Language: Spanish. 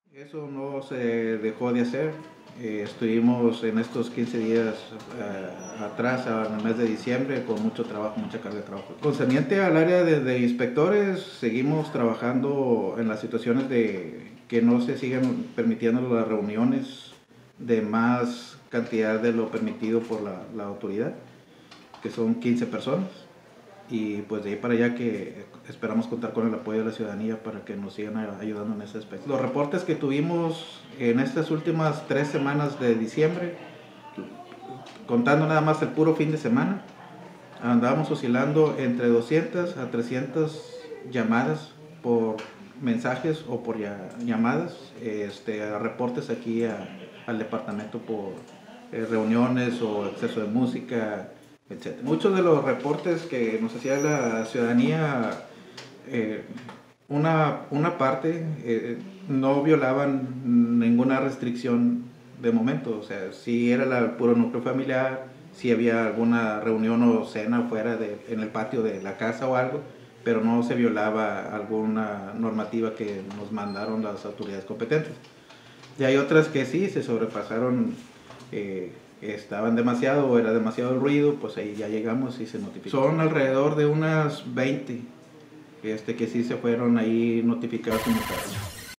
Eso no se dejó de hacer. Estuvimos en estos 15 días atrás, en el mes de diciembre, con mucho trabajo, mucha carga de trabajo. Concerniente al área de inspectores, seguimos trabajando en las situaciones de que no se sigan permitiendo las reuniones de más cantidad de lo permitido por la autoridad, que son 15 personas. Y pues de ahí para allá que esperamos contar con el apoyo de la ciudadanía para que nos sigan ayudando en ese aspecto. Los reportes que tuvimos en estas últimas 3 semanas de diciembre, contando nada más el puro fin de semana, andábamos oscilando entre 200 a 300 llamadas por mensajes o por llamadas, reportes aquí al departamento por reuniones o exceso de música, etc. Muchos de los reportes que nos hacía la ciudadanía, una parte no violaban ninguna restricción de momento. O sea, si era el puro núcleo familiar, si había alguna reunión o cena fuera en el patio de la casa o algo, pero no se violaba alguna normativa que nos mandaron las autoridades competentes. Y hay otras que sí se sobrepasaron, estaban demasiado o era demasiado el ruido, pues ahí ya llegamos y se notificó. Son alrededor de unas 20 que sí se fueron ahí notificados y multados.